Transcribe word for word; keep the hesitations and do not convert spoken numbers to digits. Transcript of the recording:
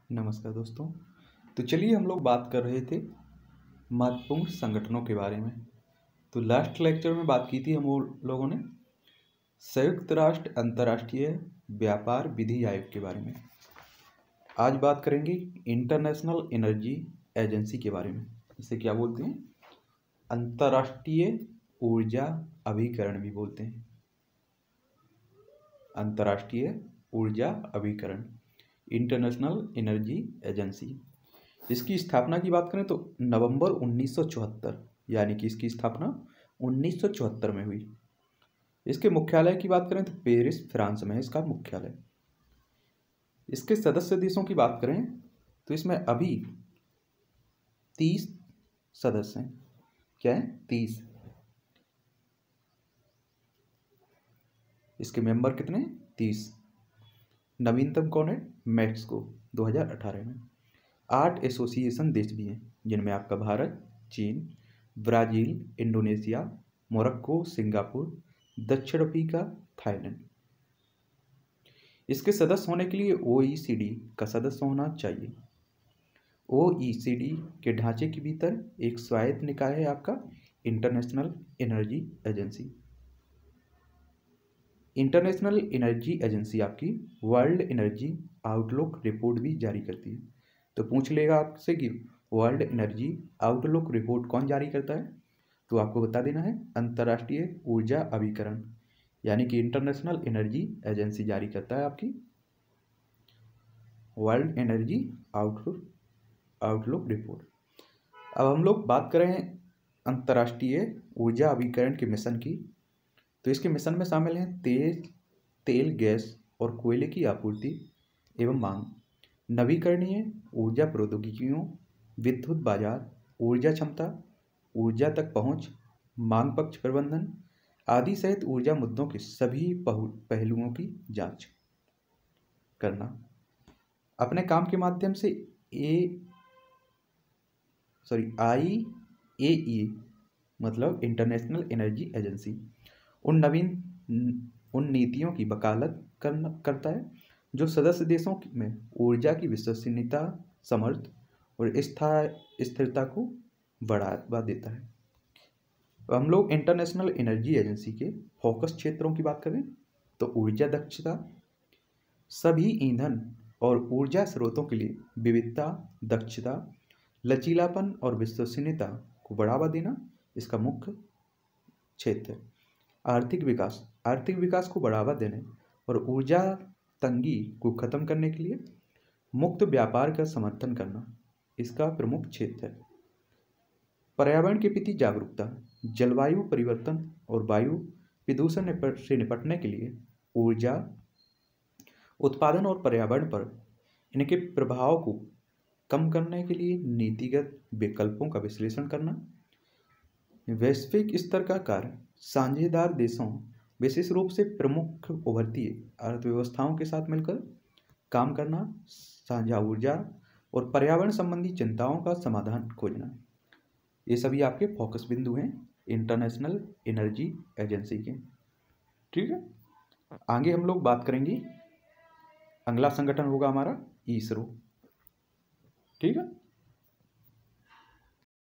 नमस्कार दोस्तों। तो चलिए हम लोग बात कर रहे थे महत्वपूर्ण संगठनों के बारे में। तो लास्ट लेक्चर में बात की थी हम वो लोगों ने संयुक्त राष्ट्र अंतर्राष्ट्रीय व्यापार विधि आयोग के बारे में। आज बात करेंगे इंटरनेशनल एनर्जी एजेंसी के बारे में। इसे क्या बोलते हैं? अंतर्राष्ट्रीय ऊर्जा अभिकरण भी बोलते हैं। अंतर्राष्ट्रीय ऊर्जा अभिकरण, इंटरनेशनल एनर्जी एजेंसी। इसकी स्थापना की बात करें तो नवंबर उन्नीस सौ चौहत्तर, यानी कि इसकी स्थापना उन्नीस सौ चौहत्तर में हुई। इसके मुख्यालय की बात करें तो पेरिस, फ्रांस में इसका मुख्यालय। इसके सदस्य देशों की बात करें तो इसमें अभी तीस सदस्य हैं। क्या है? तीस। इसके मेंबर कितने? तीस। नवीनतम कौन है? मैक्सिको, दो हज़ार अठारह में। आठ एसोसिएशन देश भी हैं, जिनमें आपका भारत, चीन, ब्राज़ील, इंडोनेशिया, मोरक्को, सिंगापुर, दक्षिण अफ्रीका, थाईलैंड। इसके सदस्य होने के लिए ओईसीडी का सदस्य होना चाहिए। ओईसीडी के ढांचे के भीतर एक स्वायत्त निकाय है आपका international energy agency. International energy agency आपकी वर्ल्ड एनर्जी आउटलुक रिपोर्ट भी जारी करती है। तो पूछ लेगा आपसे कि वर्ल्ड एनर्जी आउटलुक रिपोर्ट कौन जारी करता है, तो आपको बता देना है अंतर्राष्ट्रीय ऊर्जा अभिकरण, यानी कि इंटरनेशनल एनर्जी एजेंसी जारी करता है आपकी world energy outlook outlook report. अब हम लोग बात करें अंतर्राष्ट्रीय ऊर्जा अभिकरण के मिशन की। तो इसके मिशन में शामिल हैं तेल तेल गैस और कोयले की आपूर्ति एवं मांग, नवीकरणीय ऊर्जा प्रौद्योगिकियों, विद्युत बाजार, ऊर्जा क्षमता, ऊर्जा तक पहुंच, मांग पक्ष प्रबंधन आदि सहित ऊर्जा मुद्दों के सभी पहलुओं की जांच करना। अपने काम के माध्यम से ए सॉरी आई ए ई मतलब इंटरनेशनल एनर्जी एजेंसी उन नवीन उन नीतियों की वकालत करना करता है जो सदस्य देशों में ऊर्जा की विश्वसनीयता, समर्थ और स्थायी स्थिरता को बढ़ावा देता है। तो हम लोग इंटरनेशनल एनर्जी एजेंसी के फोकस क्षेत्रों की बात करें तो ऊर्जा दक्षता, सभी ईंधन और ऊर्जा स्रोतों के लिए विविधता, दक्षता, लचीलापन और विश्वसनीयता को बढ़ावा देना इसका मुख्य क्षेत्र है। आर्थिक विकास आर्थिक विकास को बढ़ावा देने और ऊर्जा तंगी को खत्म करने के लिए मुक्त व्यापार का समर्थन करना इसका प्रमुख क्षेत्र है। पर्यावरण के प्रति जागरूकता, जलवायु परिवर्तन और वायु प्रदूषण से निपटने के लिए ऊर्जा उत्पादन और पर्यावरण पर इनके प्रभाव को कम करने के लिए नीतिगत विकल्पों का विश्लेषण करना। वैश्विक स्तर का कार्य साझेदार देशों, विशेष रूप से प्रमुख उभरती अर्थव्यवस्थाओं के साथ मिलकर काम करना, साझा ऊर्जा और पर्यावरण संबंधी चिंताओं का समाधान खोजना। ये सभी आपके फोकस बिंदु हैं इंटरनेशनल एनर्जी एजेंसी के। ठीक है, आगे हम लोग बात करेंगे, अगला संगठन होगा हमारा इसरो। ठीक है।